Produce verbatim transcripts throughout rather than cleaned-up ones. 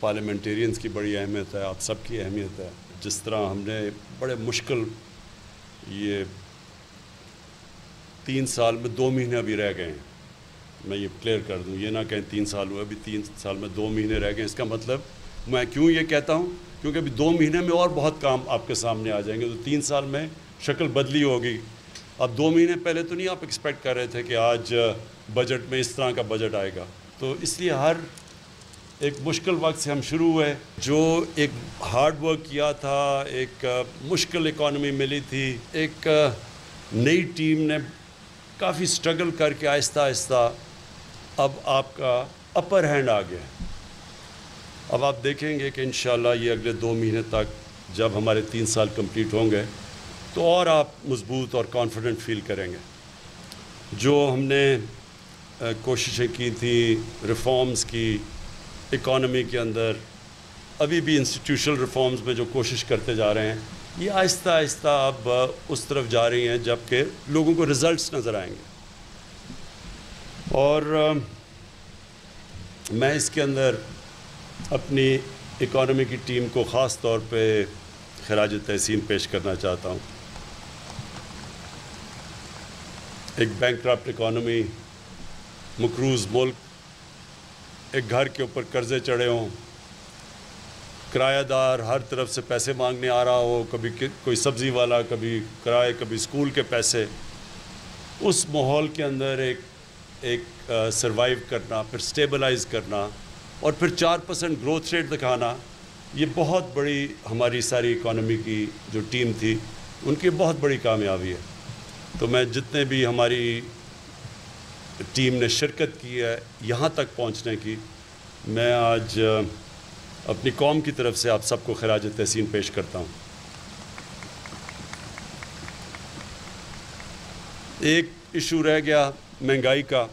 Parliamentarians کی بڑی اہمیت ہے, آپ سب کی اہمیت ہے. جس طرح ہم نے بڑے مشکل یہ تین سال میں دو مہینے ابھی رہ گئے ہیں, میں یہ کلیئر کر دوں, یہ نہ کہیں تین سال ہوئے, ابھی تین سال میں دو مہینے رہ گئے. اس کا مطلب میں کیوں یہ کہتا ہوں, کیونکہ ابھی دو مہینے میں اور بہت کام آپ کے سامنے آ جائیں گے. تو تین سال میں شکل بدلی ہوگی. اب دو مہینے پہلے تو نہیں آپ ایکسپیکٹ کر رہے تھے کہ آج بجٹ میں اس طرح کا بجٹ آئے گا. تو اس لیے ہر ایک مشکل وقت سے ہم شروع ہوئے. جو ایک ہارڈ ورک کیا تھا, ایک مشکل اکانومی ملی تھی, ایک نئی ٹیم نے کافی سٹرگل کر کے آہستہ آہستہ اب آپ کا اپر ہینڈ آ گیا. اب آپ دیکھیں گے کہ انشاءاللہ یہ اگلے دو مہینے تک جب ہمارے تین سال کمپلیٹ ہوں گے تو اور آپ مضبوط اور کانفیڈنٹ فیل کریں گے. جو ہم نے کوششیں کی تھی ریفارمز کی اکانومی کے اندر, ابھی بھی انسٹیٹیوشنل ریفارمز میں جو کوشش کرتے جا رہے ہیں, یہ آہستہ آہستہ اب اس طرف جا رہی ہیں جبکہ لوگوں کو رزلٹس نظر آئیں گے. اور میں اس کے اندر اپنی اکانومی کی ٹیم کو خاص طور پہ خراج تحسین پیش کرنا چاہتا ہوں. ایک بینکرپٹ اکانومی, مقروض ملک, ایک گھر کے اوپر قرضے چڑھے ہوں, کرایہ دار ہر طرف سے پیسے مانگنے آ رہا ہو, کبھی کوئی سبزی والا, کبھی کرائے, کبھی اسکول کے پیسے. اس ماحول کے اندر ایک ایک سروائیو کرنا, پھر سٹیبلائز کرنا اور پھر چار پرسنٹ گروتھ ریٹ دکھانا, یہ بہت بڑی ہماری ساری اکانومی کی جو ٹیم تھی ان کی بہت بڑی کامیابی ہے. تو میں جتنے بھی ہماری ٹیم نے شرکت کی ہے یہاں تک پہنچنے کی, میں آج اپنی قوم کی طرف سے آپ سب کو خراج تحسین پیش کرتا ہوں. ایک ایشو رہ گیا مہنگائی کا,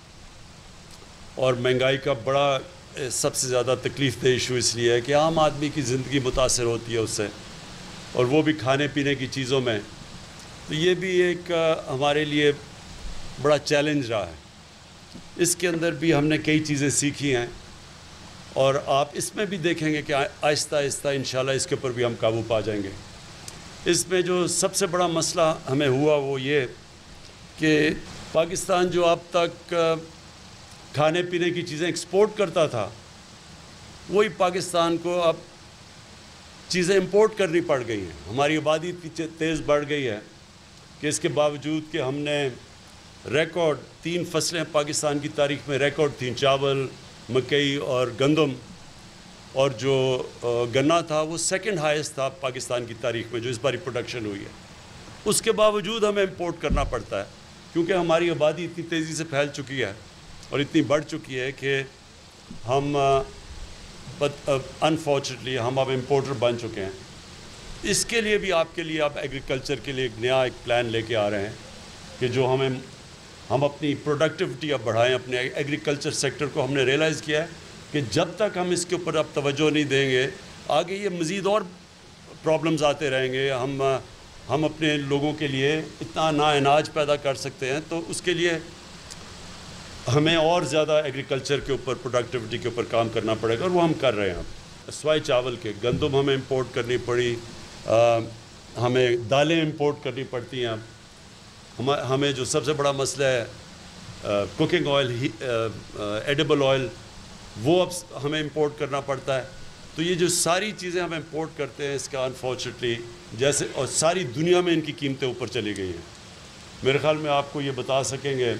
اور مہنگائی کا بڑا سب سے زیادہ تکلیف دہ ایشو اس لیے ہے کہ عام آدمی کی زندگی متاثر ہوتی ہے اس سے, اور وہ بھی کھانے پینے کی چیزوں میں. تو یہ بھی ایک ہمارے لیے بڑا چیلنج رہا ہے. اس کے اندر بھی ہم نے کئی چیزیں سیکھی ہیں, اور آپ اس میں بھی دیکھیں گے کہ آہستہ آہستہ انشاءاللہ اس کے اوپر بھی ہم قابو پا جائیں گے. اس میں جو سب سے بڑا مسئلہ ہمیں ہوا وہ یہ کہ پاکستان جو اب تک کھانے پینے کی چیزیں ایکسپورٹ کرتا تھا, وہی پاکستان کو اب چیزیں امپورٹ کرنی پڑ گئی ہیں. ہماری آبادی اتنی تیز بڑھ گئی ہے کہ اس کے باوجود کہ ہم نے ریکارڈ تین فصلیں پاکستان کی تاریخ میں ریکارڈ تھیں, چاول, مکئی اور گندم, اور جو گنا تھا وہ سیکنڈ ہائیسٹ تھا پاکستان کی تاریخ میں جو اس باری پروڈکشن ہوئی ہے. اس کے باوجود ہمیں امپورٹ کرنا پڑتا ہے کیونکہ ہماری آبادی اتنی تیزی سے پھیل چکی ہے اور اتنی بڑھ چکی ہے کہ ہم انفارچونیٹلی ہم اب امپورٹر بن چکے ہیں. اس کے لیے بھی آپ کے لیے آپ ایگریکلچر کے لیے ایک نیا ایک پلان لے کے آ رہے ہیں کہ جو ہمیں ہم اپنی پروڈکٹیوٹی اب بڑھائیں. اپنے ایگریکلچر سیکٹر کو ہم نے ریئلائز کیا ہے کہ جب تک ہم اس کے اوپر اب توجہ نہیں دیں گے, آگے یہ مزید اور پرابلمز آتے رہیں گے. ہم ہم اپنے لوگوں کے لیے اتنا نا اناج پیدا کر سکتے ہیں, تو اس کے لیے ہمیں اور زیادہ ایگریکلچر کے اوپر, پروڈکٹیوٹی کے اوپر کام کرنا پڑے گا, اور وہ ہم کر رہے ہیں. سوائے چاول کے گندم ہمیں امپورٹ کرنی پڑی, ہمیں دالیں امپورٹ کرنی پڑتی ہیں. ہمیں جو سب سے بڑا مسئلہ ہے کوکنگ آئل, ایڈیبل آئل, وہ اب ہمیں امپورٹ کرنا پڑتا ہے. تو یہ جو ساری چیزیں ہم امپورٹ کرتے ہیں, اس کا انفارچونیٹلی جیسے اور ساری دنیا میں ان کی قیمتیں اوپر چلی گئی ہیں. میرے خیال میں آپ کو یہ بتا سکیں گے,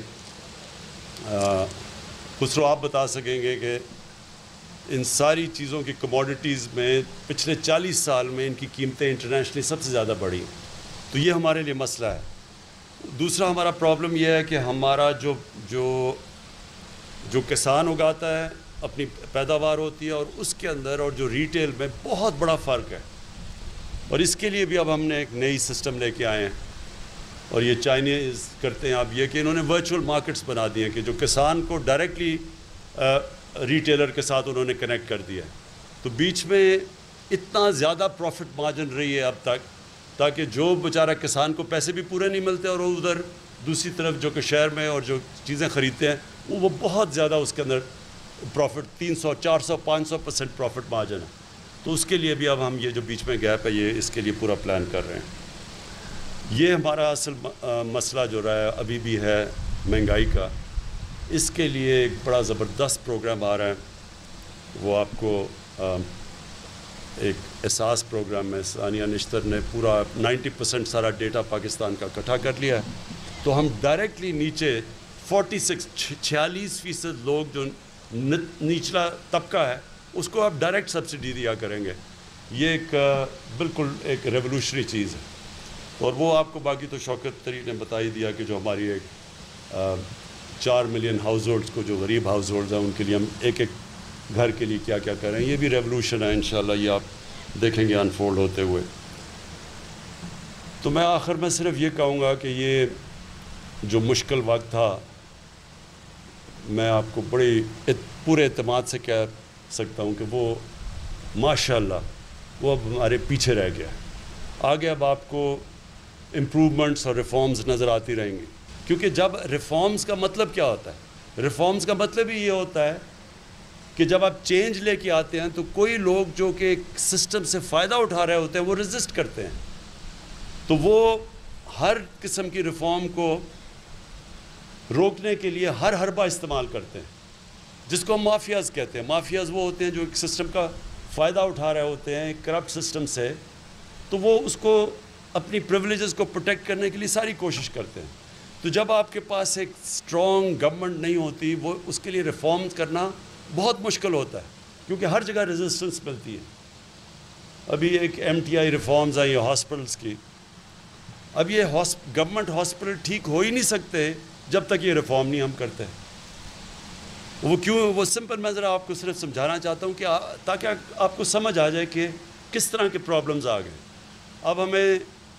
خسرو آپ بتا سکیں گے کہ ان ساری چیزوں کی کموڈیٹیز میں پچھلے چالیس سال میں ان کی قیمتیں انٹرنیشنلی سب سے زیادہ بڑھی. تو یہ ہمارے لیے مسئلہ ہے. دوسرا ہمارا پرابلم یہ ہے کہ ہمارا جو جو جو کسان اگاتا ہے اپنی پیداوار ہوتی ہے, اور اس کے اندر اور جو ریٹیل میں بہت بڑا فرق ہے. اور اس کے لیے بھی اب ہم نے ایک نئی سسٹم لے کے آئے ہیں, اور یہ چائنیز کرتے ہیں اب یہ کہ انہوں نے ورچوئل مارکیٹس بنا دیے ہیں کہ جو کسان کو ڈائریکٹلی ریٹیلر کے ساتھ انہوں نے کنیکٹ کر دیا ہے. تو بیچ میں اتنا زیادہ پروفٹ مارجن رہی ہے اب تک, تاکہ جو بیچارہ کسان کو پیسے بھی پورے نہیں ملتے, اور وہ ادھر دوسری طرف جو کہ شہر میں اور جو چیزیں خریدتے ہیں وہ بہت زیادہ اس کے اندر پروفٹ تین سو چار سو پانچ سو پرسینٹ پروفٹ مارجن ہے. تو اس کے لیے بھی اب ہم یہ جو بیچ میں گیپ ہے یہ اس کے لیے پورا پلان کر رہے ہیں. یہ ہمارا اصل مسئلہ جو رہا ہے ابھی بھی ہے مہنگائی کا. اس کے لیے ایک بڑا زبردست پروگرام آ رہا ہے. وہ آپ کو ایک احساس پروگرام ہے. ثانیہ نشتر نے پورا نائنٹی پرسینٹ سارا ڈیٹا پاکستان کا اکٹھا کر لیا ہے. تو ہم ڈائریکٹلی نیچے فورٹی سکس چھیالیس فیصد لوگ جو نچلا طبقہ ہے اس کو آپ ڈائریکٹ سبسڈی دیا کریں گے. یہ ایک بالکل ایک ریولوشنری چیز ہے. اور وہ آپ کو باقی تو شوکت طری نے بتا ہی دیا کہ جو ہماری ایک چار ملین ہاؤس ہولڈس کو جو غریب ہاؤس ہولڈز ہیں ان کے لیے ہم ایک ایک گھر کے لیے کیا کیا کریں. یہ بھی ریولوشن ہے انشاءاللہ. یہ آپ دیکھیں گے انفولڈ ہوتے ہوئے. تو میں آخر میں صرف یہ کہوں گا کہ یہ جو مشکل وقت تھا میں آپ کو بڑی پورے اعتماد سے کہہ سکتا ہوں کہ وہ ماشاءاللہ وہ اب ہمارے پیچھے رہ گیا ہے. آگے اب آپ کو امپروومنٹس اور ریفارمز نظر آتی رہیں گی. کیونکہ جب ریفارمز کا مطلب کیا ہوتا ہے؟ ریفارمز کا مطلب ہی یہ ہوتا ہے کہ جب آپ چینج لے کے آتے ہیں تو کوئی لوگ جو کہ ایک سسٹم سے فائدہ اٹھا رہے ہوتے ہیں وہ ریزسٹ کرتے ہیں. تو وہ ہر قسم کی ریفارم کو روکنے کے لیے ہر حربہ استعمال کرتے ہیں جس کو ہم مافیاز کہتے ہیں. مافیاز وہ ہوتے ہیں جو ایک سسٹم کا فائدہ اٹھا رہے ہوتے ہیں ایک کرپٹ سسٹم سے. تو وہ اس کو اپنی پریولیجز کو پروٹیکٹ کرنے کے لیے ساری کوشش کرتے ہیں. تو جب آپ کے پاس ایک اسٹرانگ گورنمنٹ نہیں ہوتی وہ اس کے لیے ریفارمز کرنا بہت مشکل ہوتا ہے کیونکہ ہر جگہ ریزسٹنس ملتی ہے. ابھی ایک ایم ٹی آئی ریفارمز آئی ہیں ہاسپٹلس کی. اب یہ گورنمنٹ ہاسپٹل ٹھیک ہو ہی نہیں سکتے جب تک یہ ریفارم نہیں ہم کرتے. وہ کیوں؟ وہ سمپل میں ذرا آپ کو صرف سمجھانا چاہتا ہوں کہ تاکہ آپ کو سمجھ آ جائے کہ کس طرح کے پرابلمز آ گئے. اب ہمیں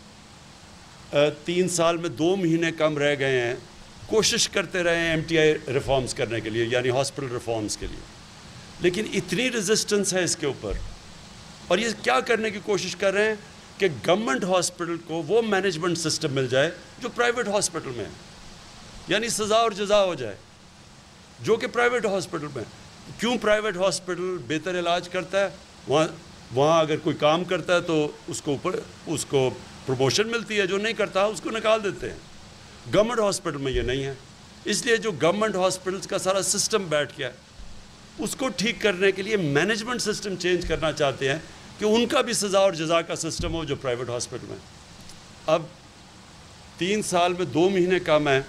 تین سال میں دو مہینے کم رہ گئے ہیں. کوشش کرتے رہے ہیں ایم ٹی آئی ریفارمز کرنے کے لیے یعنی ہاسپٹل ریفارمز کے لیے. لیکن اتنی ریزسٹنس ہے اس کے اوپر. اور یہ کیا کرنے کی کوشش کر رہے ہیں کہ گورنمنٹ ہاسپٹل کو وہ مینجمنٹ سسٹم مل جائے جو پرائیویٹ ہاسپٹل میں ہے. یعنی سزا اور جزا ہو جائے جو کہ پرائیویٹ ہاسپٹل میں. کیوں پرائیویٹ ہاسپٹل بہتر علاج کرتا ہے؟ وہاں وہاں اگر کوئی کام کرتا ہے تو اس کو اوپر اس کو پروموشن ملتی ہے. جو نہیں کرتا اس کو نکال دیتے ہیں. گورنمنٹ ہاسپٹل میں یہ نہیں ہے. اس لیے جو گورنمنٹ ہاسپٹلس کا سارا سسٹم بیٹھ گیا ہے اس کو ٹھیک کرنے کے لیے مینجمنٹ سسٹم چینج کرنا چاہتے ہیں کہ ان کا بھی سزا اور جزا کا سسٹم ہو جو پرائیویٹ ہاسپٹل میں. اب تین سال میں دو مہینے کم ہیں.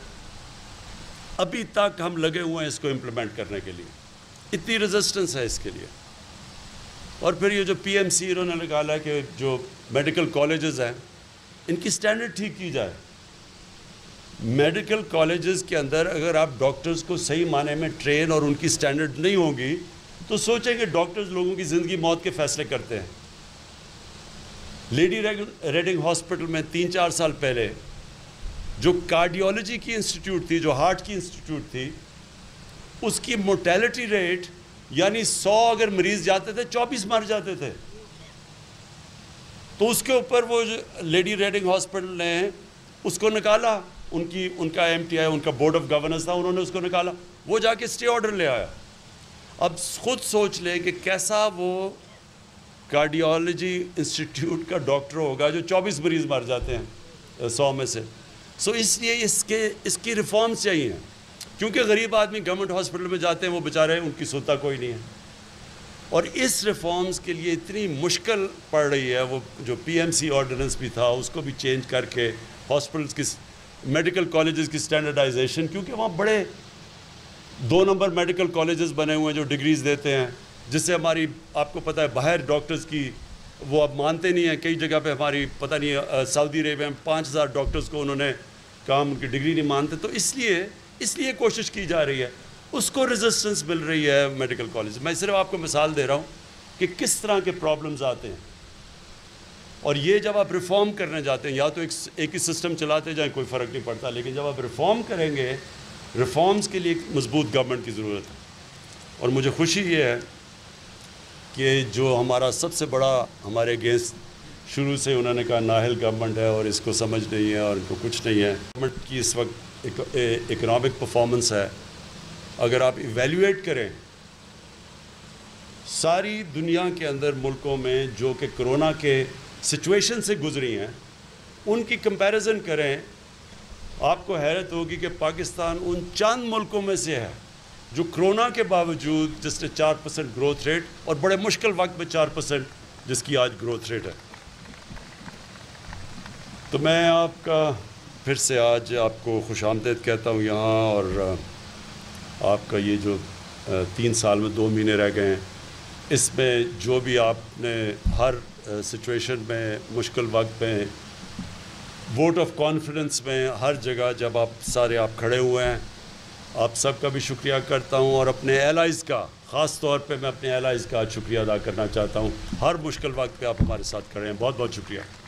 ابھی تک ہم لگے ہوئے ہیں اس کو امپلیمنٹ کرنے کے لیے. اتنی ریزسٹنس ہے اس کے لیے. اور پھر یہ جو پی ایم سی انہوں نے نکالا کہ جو میڈیکل کالجز ہیں ان کی سٹینڈرڈ ٹھیک کی جائے. میڈیکل کالجز کے اندر اگر آپ ڈاکٹرز کو صحیح معنی میں ٹرین اور ان کی سٹینڈرڈ نہیں ہوگی تو سوچیں کہ ڈاکٹرز لوگوں کی زندگی موت کے فیصلے کرتے ہیں. لیڈی ریڈنگ ہاسپٹل میں تین چار سال پہلے جو کارڈیولوجی کی انسٹیٹیوٹ تھی جو ہارٹ کی انسٹیٹیوٹ تھی اس کی مورٹیلٹی ریٹ یعنی سو اگر مریض جاتے تھے چوبیس مر جاتے تھے. تو اس کے اوپر وہ لیڈی ریڈنگ ہاسپٹل نے اس کو نکالا. ان کی ان کا ایم ٹی آئی ان کا بورڈ آف گورننس تھا انہوں نے اس کو نکالا. وہ جا کے اسٹے آرڈر لے آیا. اب خود سوچ لیں کہ کیسا وہ کارڈیولوجی انسٹیٹیوٹ کا ڈاکٹر ہوگا جو چوبیس مریض مر جاتے ہیں سو میں سے. سو اس لیے اس کے اس کی ریفارمز چاہیے کیونکہ غریب آدمی گورنمنٹ ہاسپٹل میں جاتے ہیں وہ بیچارے ان کی سنتا کوئی نہیں ہے. اور اس ریفارمز کے لیے اتنی مشکل پڑ رہی ہے. وہ جو پی ایم سی آرڈیننس بھی تھا اس کو بھی چینج کر کے ہاسپٹلس کی میڈیکل کالجز کی سٹینڈرڈائزیشن کیونکہ وہاں بڑے دو نمبر میڈیکل کالجز بنے ہوئے ہیں جو ڈگریز دیتے ہیں جس سے ہماری آپ کو پتہ ہے باہر ڈاکٹرز کی وہ اب مانتے نہیں ہیں. کئی جگہ پہ ہماری پتہ نہیں سعودی عربیہ میں پانچ ہزار ڈاکٹرز کو انہوں نے کام ان کی ڈگری نہیں مانتے. تو اس لیے اس لیے کوشش کی جا رہی ہے. اس کو ریزسٹنس مل رہی ہے میڈیکل کالج. میں صرف آپ کو مثال دے رہا ہوں کہ کس طرح کے پرابلمز آتے ہیں. اور یہ جب آپ ریفارم کرنے جاتے ہیں یا تو ایک ایک ہی سسٹم چلاتے جائیں کوئی فرق نہیں پڑتا. لیکن جب آپ ریفارم کریں گے ریفارمز کے لیے ایک مضبوط گورنمنٹ کی ضرورت ہے. اور مجھے خوشی یہ ہے کہ جو ہمارا سب سے بڑا ہمارے اگینسٹ شروع سے انہوں نے کہا نااہل گورنمنٹ ہے اور اس کو سمجھ نہیں ہے اور ان کو کچھ نہیں ہے. گورنمنٹ کی اس وقت اکنامک پرفارمنس ہے. اگر آپ ایویلیویٹ کریں ساری دنیا کے اندر ملکوں میں جو کہ کرونا کے سچویشن سے گزری ہیں ان کی کمپیریزن کریں، آپ کو حیرت ہوگی کہ پاکستان ان چند ملکوں میں سے ہے جو کرونا کے باوجود جس نے چار پرسنٹ گروتھ ریٹ، اور بڑے مشکل وقت میں چار پرسنٹ جس کی آج گروتھ ریٹ ہے۔ تو میں آپ کا پھر سے آج آپ کو خوش آمدید کہتا ہوں یہاں، اور آپ کا یہ جو تین سال میں دو مہینے رہ گئے ہیں، اس میں جو بھی آپ نے ہر سچویشن میں، مشکل وقت میں، ووٹ آف کانفیڈنس میں، ہر جگہ جب آپ سارے آپ کھڑے ہوئے ہیں، آپ سب کا بھی شکریہ کرتا ہوں، اور اپنے ایلائز کا، خاص طور پہ میں اپنے ایلائز کا شکریہ ادا کرنا چاہتا ہوں۔ ہر مشکل وقت پہ آپ ہمارے ساتھ کھڑے ہیں، بہت بہت شکریہ۔